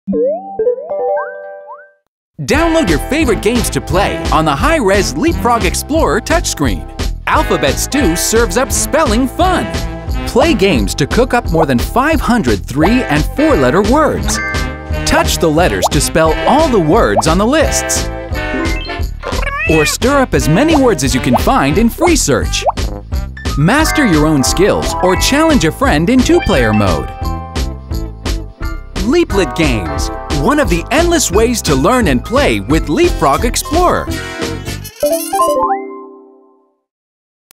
Download your favorite games to play on the high-res LeapFrog Explorer touchscreen. Alphabet Stew serves up spelling fun. Play games to cook up more than 500 3- and 4-letter words. Touch the letters to spell all the words on the lists. Or stir up as many words as you can find in free search. Master your own skills or challenge a friend in 2-player mode. Leaplet Games, one of the endless ways to learn and play with LeapFrog Explorer.